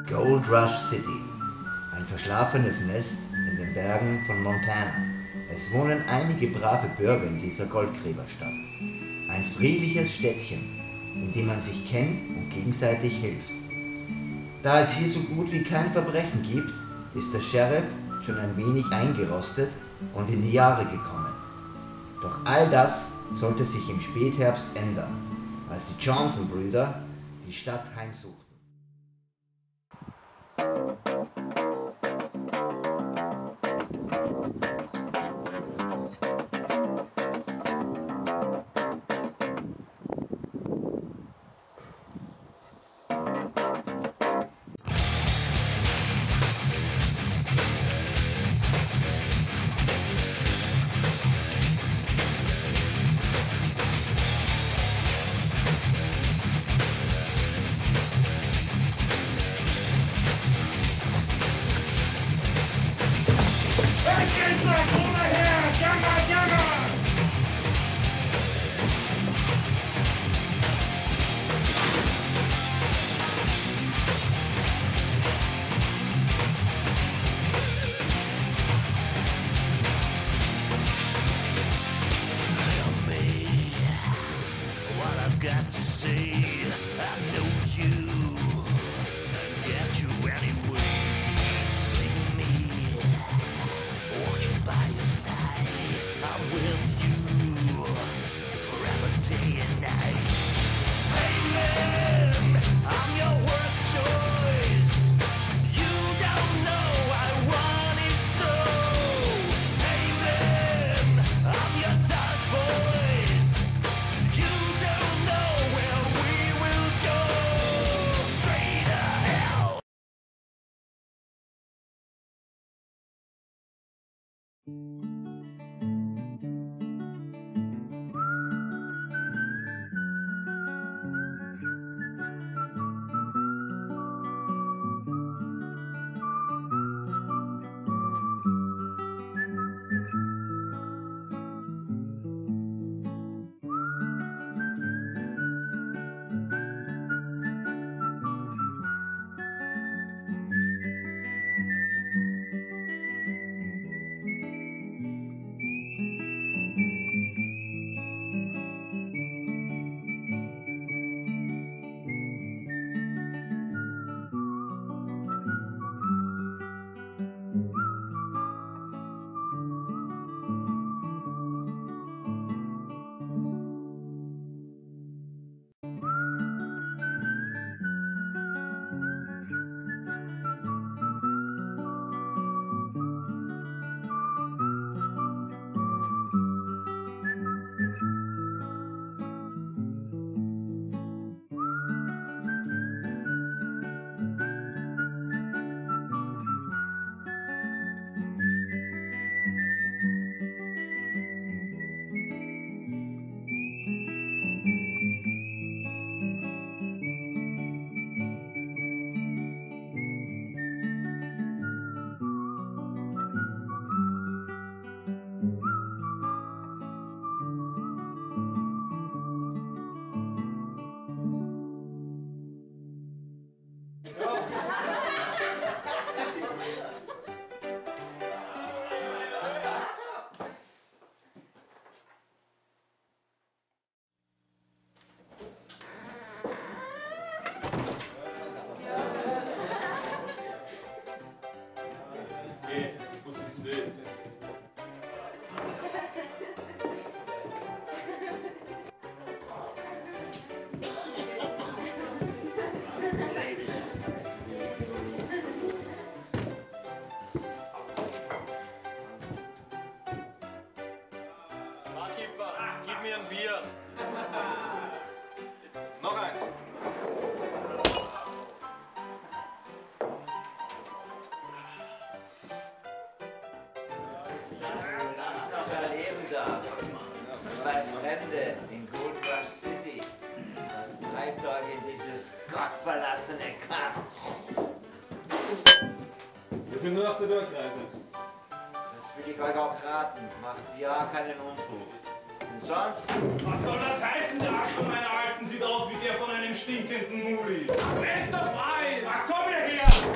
Gold Rush City, ein verschlafenes Nest in den Bergen von Montana. Es wohnen einige brave Bürger in dieser Goldgräberstadt. Ein friedliches Städtchen, in dem man sich kennt und gegenseitig hilft. Da es hier so gut wie kein Verbrechen gibt, ist der Sheriff schon ein wenig eingerostet und in die Jahre gekommen. Doch all das sollte sich im Spätherbst ändern, als die Johnson-Brüder die Stadt heimsuchten. Got to say, I know you, get you anyway. See me walking by your side, I'm with you forever, day and night. Baby, I'm your worst choice. You don't know I want it so. Baby, I'm your dark voice. You don't know where we will go. Straight to hell. Gib mir ein Bier. Noch eins. Was noch erleben darf. Zwei Fremde in Gold Rush City. Was treibt euch in dieses gottverlassene Kaff? Wir sind nur auf der Durchreise. Das will ich euch auch raten. Macht ja keinen Unfug. Und sonst? Was soll das heißen? Der Arsch von meiner Alten sieht aus wie der von einem stinkenden Muli. Wer ist doch weiß? Ach, komm her!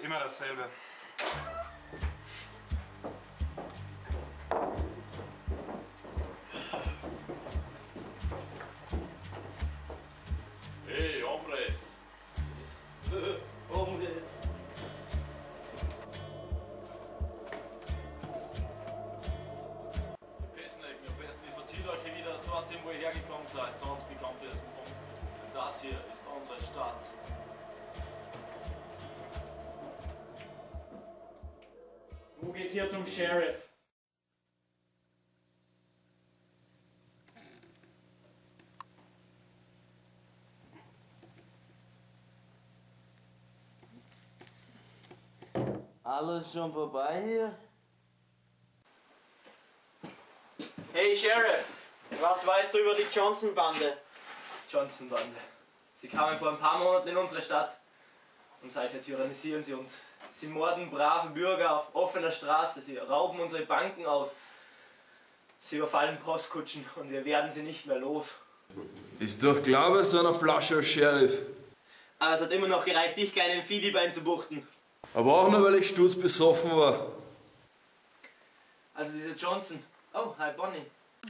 Immer dasselbe. Hey, hombres. Hombre. Ihr Pissnecken, am besten ihr verzieht euch hier wieder dorthin, wo ihr hergekommen seid, sonst bekommt ihr das Punkt. Denn das hier ist unsere Stadt. Wo geht's hier zum Sheriff? Alles schon vorbei hier? Hey Sheriff, was weißt du über die Johnson-Bande? Johnson-Bande. Sie kamen vor ein paar Monaten in unsere Stadt und seither tyrannisieren sie uns. Sie morden brave Bürger auf offener Straße, sie rauben unsere Banken aus, sie überfallen Postkutschen und wir werden sie nicht mehr los. Ist doch klar bei so einer Flasche, Sheriff. Aber es hat immer noch gereicht, dich kleinen Vieh einzubuchten. Aber auch nur, weil ich sturzbesoffen war. Also diese Johnson. Oh, hi Bonnie.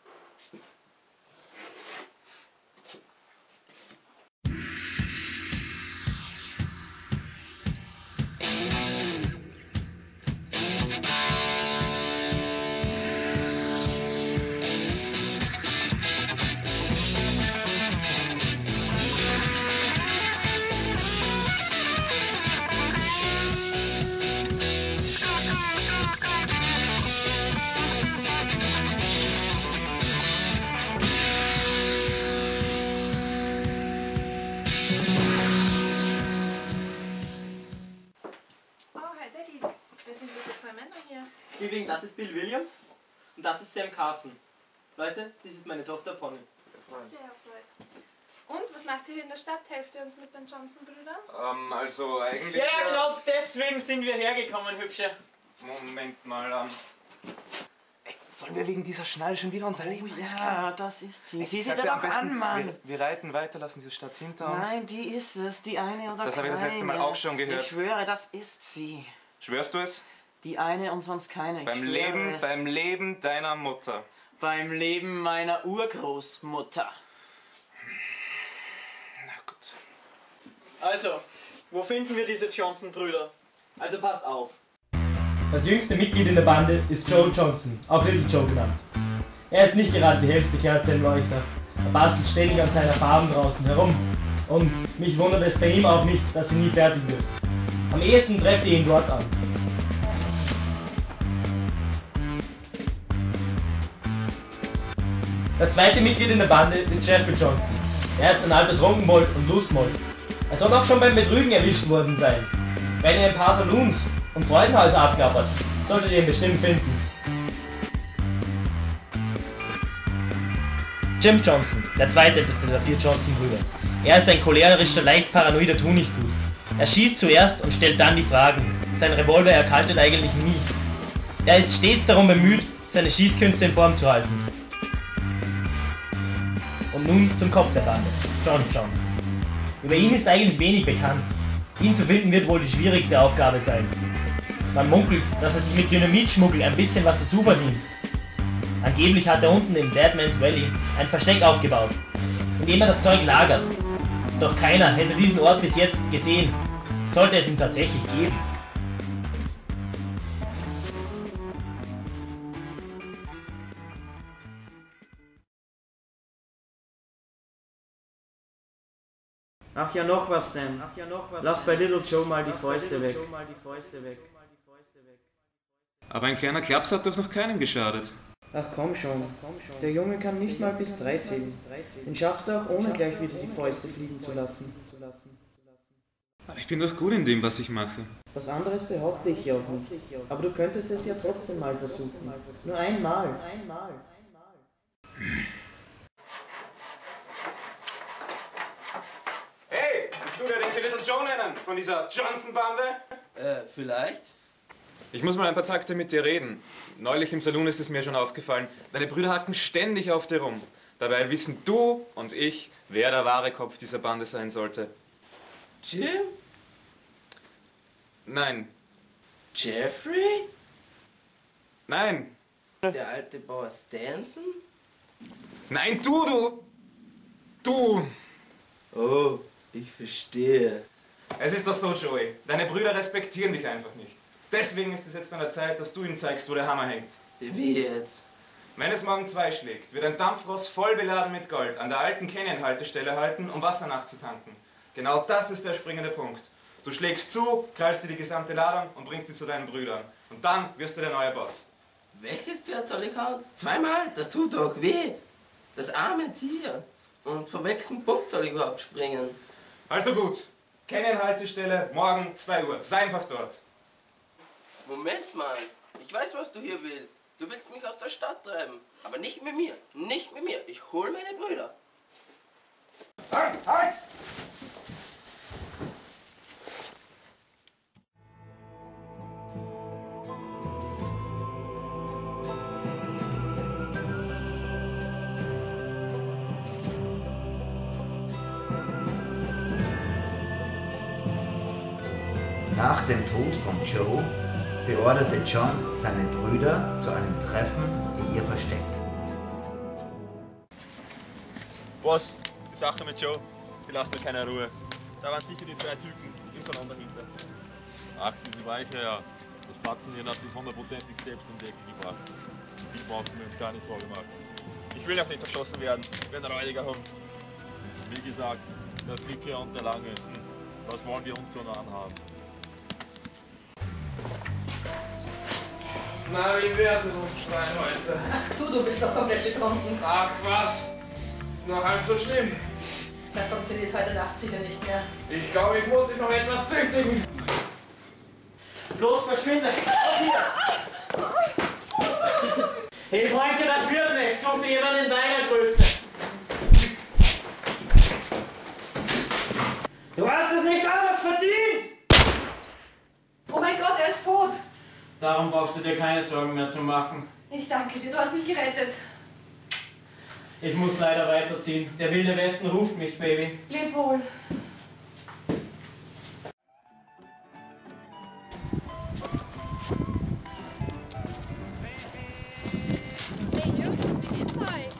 Liebling, das ist Bill Williams und das ist Sam Carson. Leute, dies ist meine Tochter Pony. Sehr erfreut. Und, was macht ihr hier in der Stadt? Helft ihr uns mit den Johnson-Brüdern? Also eigentlich... Ja, genau deswegen sind wir hergekommen, Hübsche. Moment mal, Ey, sollen wir wegen dieser Schnalle schon wieder unser Leben riskieren? Ja, das ist sie. Sieh sie Sag dir doch am besten, an, Mann. Wir reiten weiter, lassen diese Stadt hinter uns. Nein, die ist es, die eine oder Das habe ich das letzte Mal keine. auch schon gehört. Ich schwöre, das ist sie. Schwörst du es? Die eine und sonst keine. Ich schwöre es. Beim Leben deiner Mutter. Beim Leben meiner Urgroßmutter. Na gut. Also, wo finden wir diese Johnson-Brüder? Also passt auf. Das jüngste Mitglied in der Bande ist Joe Johnson, auch Little Joe genannt. Er ist nicht gerade die hellste Kerze im Leuchter. Er bastelt ständig an seiner Farm draußen herum. Und mich wundert es bei ihm auch nicht, dass sie nie fertig wird. Am ehesten trefft ihr ihn dort an. Das zweite Mitglied in der Bande ist Jeffrey Johnson. Er ist ein alter Trunkenbold und Lustmolch. Er soll auch schon beim Betrügen erwischt worden sein. Wenn ihr ein paar Saloons und Freudenhäuser abklappert, solltet ihr ihn bestimmt finden. Jim Johnson, der zweitälteste der 4 Johnson-Brüder. Er ist ein cholerischer, leicht paranoider Tunichtgut. Er schießt zuerst und stellt dann die Fragen. Sein Revolver erkaltet eigentlich nie. Er ist stets darum bemüht, seine Schießkünste in Form zu halten. Und nun zum Kopf der Bande, John Johnson. Über ihn ist eigentlich wenig bekannt. Ihn zu finden wird wohl die schwierigste Aufgabe sein. Man munkelt, dass er sich mit Dynamitschmuggel ein bisschen was dazu verdient. Angeblich hat er unten im Deadman's Valley ein Versteck aufgebaut, in dem er das Zeug lagert. Doch keiner hätte diesen Ort bis jetzt gesehen, sollte es ihn tatsächlich geben. Ach ja, noch was, Sam. Lass bei Little Joe mal die Fäuste weg. Aber ein kleiner Klaps hat doch noch keinem geschadet. Ach komm schon. Der Junge kann nicht mal bis 3 zählen. Den schafft er auch ohne gleich wieder die Fäuste fliegen zu lassen. Aber ich bin doch gut in dem, was ich mache. Was anderes behaupte ich ja auch nicht. Aber du könntest es ja trotzdem mal versuchen. Nur einmal. Hey, bist du der, den sie Little Joe nennen? Von dieser Johnson-Bande? Vielleicht. Ich muss mal ein paar Takte mit dir reden. Neulich im Saloon ist es mir schon aufgefallen. Deine Brüder hacken ständig auf dir rum. Dabei wissen du und ich, wer der wahre Kopf dieser Bande sein sollte. Jim? Nein. Jeffrey? Nein. Der alte Bauer Stanson? Nein, du! Oh, ich verstehe. Es ist doch so, Joey. Deine Brüder respektieren dich einfach nicht. Deswegen ist es jetzt an der Zeit, dass du ihnen zeigst, wo der Hammer hängt. Wie jetzt? Wenn es morgen 2 schlägt, wird ein Dampfross voll beladen mit Gold an der alten Canyon-Haltestelle halten, um Wasser nachzutanken. Genau das ist der springende Punkt. Du schlägst zu, krallst dir die gesamte Ladung und bringst sie zu deinen Brüdern. Und dann wirst du der neue Boss. Welches Pferd soll ich hauen? 2-mal? Das tut doch weh. Das arme Tier. Und von welchem Punkt soll ich überhaupt springen? Also gut. Canyon-Haltestelle, morgen 2 Uhr. Sei einfach dort. Moment mal. Ich weiß, was du hier willst. Du willst mich aus der Stadt treiben. Aber nicht mit mir. Nicht mit mir. Ich hol meine Brüder. Halt! Halt! Nach dem Tod von Joe beorderte John seine Brüder zu einem Treffen in ihr Versteck. Boss, die Sache mit Joe, die lässt mir keine Ruhe. Da waren sicher die 2 Typen im Salon dahinter. Ach, diese Weiche, ja. Das Spatzenhirn hat sich 100%ig selbst in Decke gebracht. Die brauchen wir uns gar nicht Sorge machen. Ich will auch nicht erschossen werden, wenn er Räudiger haben. Wie gesagt, der Dicke und der Lange, das wollen wir uns schon anhaben. Na, wie wär's mit uns 2 heute? Ach du bist doch komplett betrunken. Ach was, ist noch halb so schlimm. Das funktioniert heute Nacht sicher nicht mehr. Ich glaube, ich muss dich noch etwas züchtigen. Los, verschwinde! Auf hier! Hey Freundchen, das wird nicht. Such dir jemanden in deiner Größe. Du hast es nicht anders verdient! Oh mein Gott, er ist tot! Darum brauchst du dir keine Sorgen mehr zu machen. Ich danke dir, du hast mich gerettet. Ich muss leider weiterziehen. Der Wilde Westen ruft mich, Baby. Leb wohl. Hey Jungs, wie geht's euch?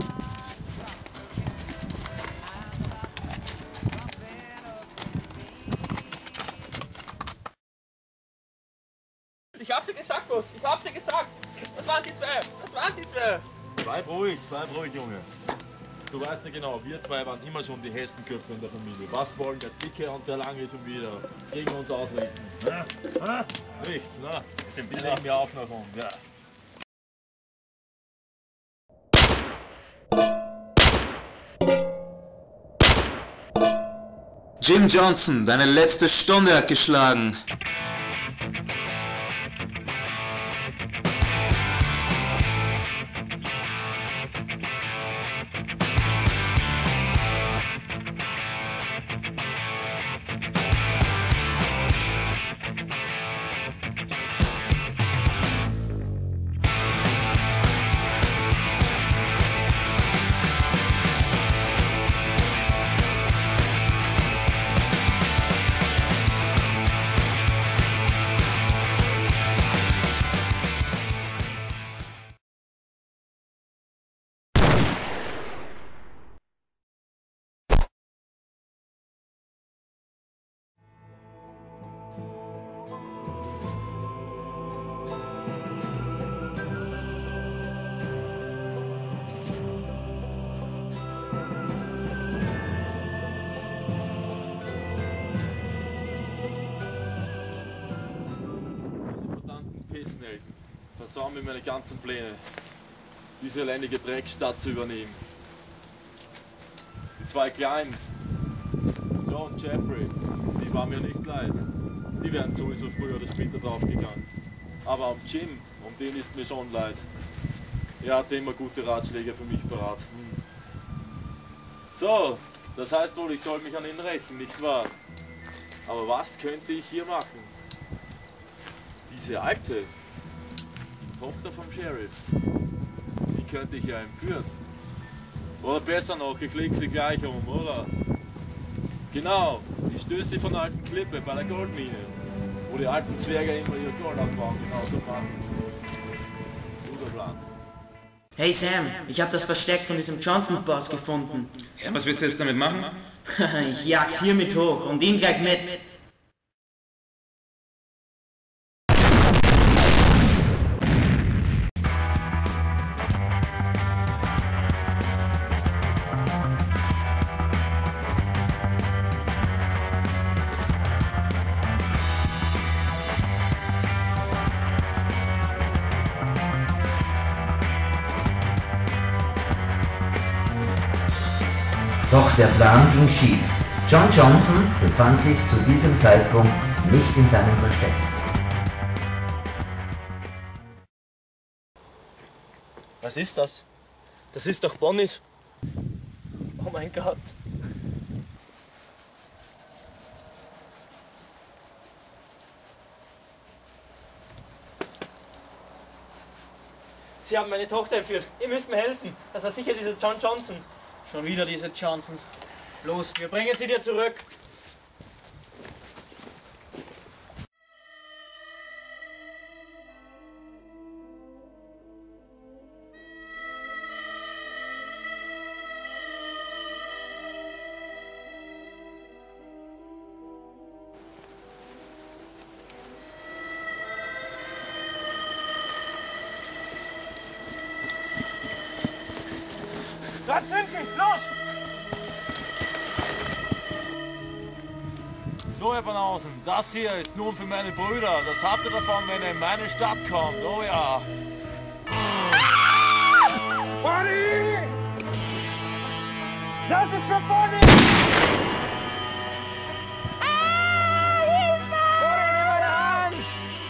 Ich hab's dir gesagt, Boss, ich hab's dir gesagt. Das waren die 2, das waren die 2. Bleib ruhig, Junge. Du weißt ja genau, wir 2 waren immer schon die Hestenköpfe in der Familie. Was wollen der Dicke und der Lange schon wieder gegen uns ausrichten? Nichts, ne? Die legen wir auch noch um, ja. Jim Johnson, deine letzte Stunde hat geschlagen. Pissnelken versauen mir meine ganzen Pläne, diese elendige Dreckstadt zu übernehmen. Die 2 Kleinen, Joe und Jeffrey, die waren mir nicht leid. Die wären sowieso früher oder später draufgegangen. Aber am Jim, um den ist mir schon leid. Er hatte immer gute Ratschläge für mich parat. So, das heißt wohl, ich soll mich an ihn rächen, nicht wahr? Aber was könnte ich hier machen? Diese Alte, die Tochter vom Sheriff, die könnte ich ja entführen. Oder besser noch, ich leg sie gleich um, oder? Genau, ich stöße sie von der alten Klippe bei der Goldmine, wo wo die alten Zwerge immer ihr Gold abbauen, genauso machen. Guter Plan. Hey Sam, ich habe das Versteck von diesem Johnson-Boss gefunden. Ja, was willst du jetzt damit machen? Ich jag's hiermit hoch und ihn gleich mit. Doch der Plan ging schief. John Johnson befand sich zu diesem Zeitpunkt nicht in seinem Versteck. Was ist das? Das ist doch Bonnies. Oh mein Gott. Sie haben meine Tochter entführt. Ihr müsst mir helfen. Das war sicher dieser John Johnson. Schon wieder diese Johnsons. Los, wir bringen sie dir zurück. Dort sind sie! Los! So, Herr Banausen, das hier ist nun für meine Brüder. Das habt ihr davon, wenn ihr in meine Stadt kommt. Oh ja. Bonnie! Das ist für Bonnie! Hilfe! Bonnie, nimm meine Hand!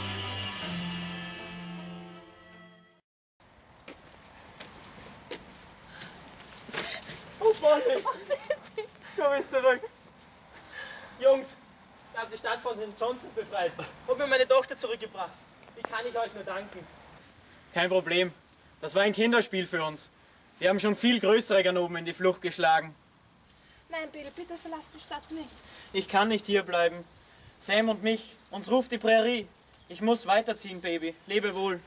Oh, Bonnie! Komm jetzt zurück! Jungs, ich habe die Stadt von den Johnsons befreit und mir meine Tochter zurückgebracht. Wie kann ich euch nur danken? Kein Problem. Das war ein Kinderspiel für uns. Wir haben schon viel größere Ganoven in die Flucht geschlagen. Nein, Bill, bitte verlass die Stadt nicht. Ich kann nicht hier bleiben. Sam und mich, uns ruft die Prärie. Ich muss weiterziehen, Baby. Lebe wohl.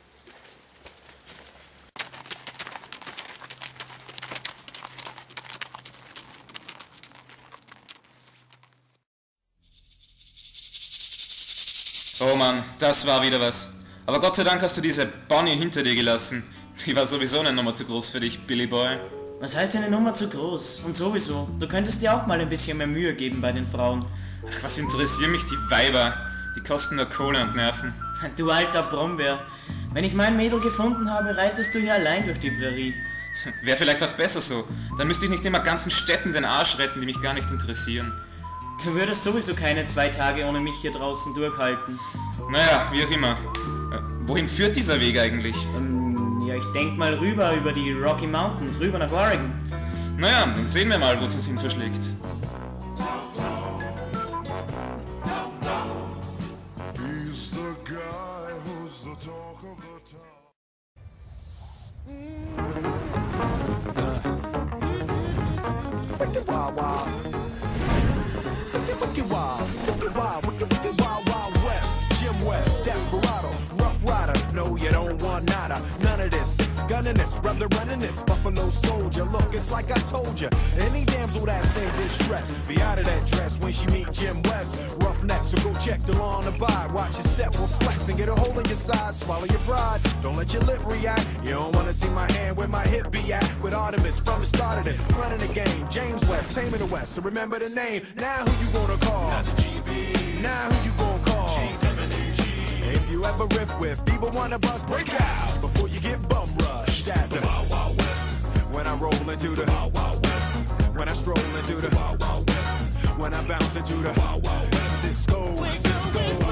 Oh Mann, das war wieder was. Aber Gott sei Dank hast du diese Bonnie hinter dir gelassen. Die war sowieso eine Nummer zu groß für dich, Billy Boy. Was heißt eine Nummer zu groß? Und sowieso, du könntest dir auch mal ein bisschen mehr Mühe geben bei den Frauen. Ach, was interessieren mich die Weiber? Die kosten nur Kohle und Nerven. Du alter Brombeer. Wenn ich mein Mädel gefunden habe, reitest du hier allein durch die Prärie. Wäre vielleicht auch besser so. Dann müsste ich nicht immer ganzen Städten den Arsch retten, die mich gar nicht interessieren. Du würdest sowieso keine 2 Tage ohne mich hier draußen durchhalten. Naja, wie auch immer. Wohin führt dieser Weg eigentlich? Ja, ich denk mal rüber über die Rocky Mountains, rüber nach Oregon. Naja, dann sehen wir mal, wo es uns hin verschlägt. None of this, it's gunning this, brother running this, Buffalo Soldier. Look, it's like I told you, any damsel that saved this stress, be out of that dress when she meet Jim West. Roughneck, so go check the law and abide. Watch your step, reflex, and get a hole in your side. Swallow your pride, don't let your lip react. You don't wanna see my hand where my hip be at. With Artemis from the start of it, running the game. James West, taming the West, so remember the name. Now who you gonna call? Not the GB. Now who you gonna call? If you ever riff with people wanna bust, break out before you get bum rushed at the Wild Wild West. When I roll into the Wild Wild West. When I stroll into the Wild Wild West. When I bounce into the Wild Wild West. Cisco, Cisco.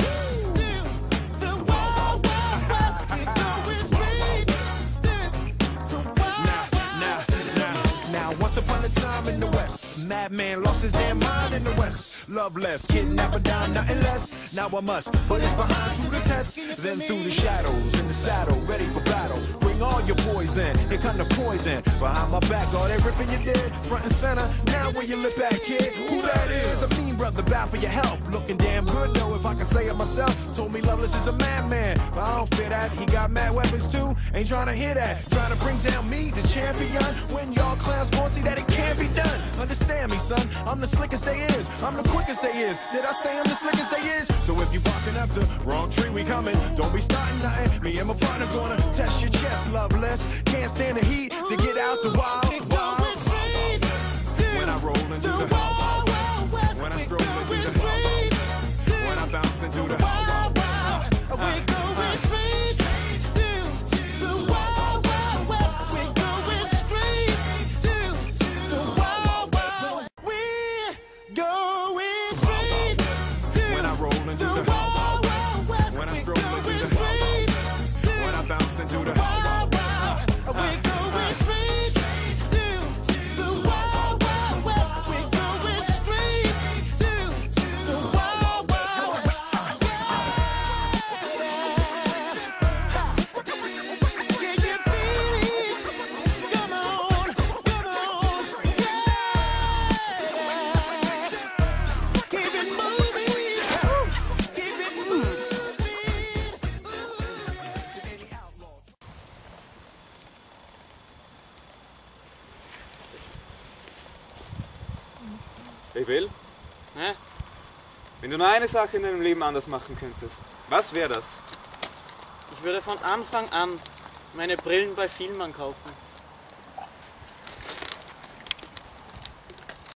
Once upon a time in the West, madman lost his damn mind in the West. Loveless, kidnapper down, nothing less. Now I must put his behind to the test. Then through the shadows, in the saddle, ready for battle. Bring all your poison, here come the poison. Behind my back, all that riffing you did, front and center. Now where you lip at, kid? Who that is? A mean brother, bound for your health. Looking damn good, though, if I can say it myself. Told me Loveless is a madman, but I don't fear that. He got mad weapons too, ain't trying to hear that. Trying to bring down me, the champion, when y'all clowns gon' see that it can't be done. Understand me, son, I'm the slickest they is, I'm the quickest they is. Did I say I'm the slickest they is? So if you barking up the wrong tree, we coming. Don't be starting nothing, me and my partner gonna test your chest, Loveless. Can't stand the heat to get out the wild, wild. When I roll into the wild, when I stroll into the wild, when I bounce into the wild, we're going straight to the wild, we're going straight to the wild, we're going straight to when I roll into the wild, when I stroll into the wild, when I bounce into the wild, we're going straight to the wild, we're going straight to the wild, Can you feel it? Come on, yeah. Keep it moving, keep it moving. Hey Will? Hä? Wenn du nur eine Sache in deinem Leben anders machen könntest, was wäre das? Ich würde von Anfang an meine Brillen bei Vielmann kaufen.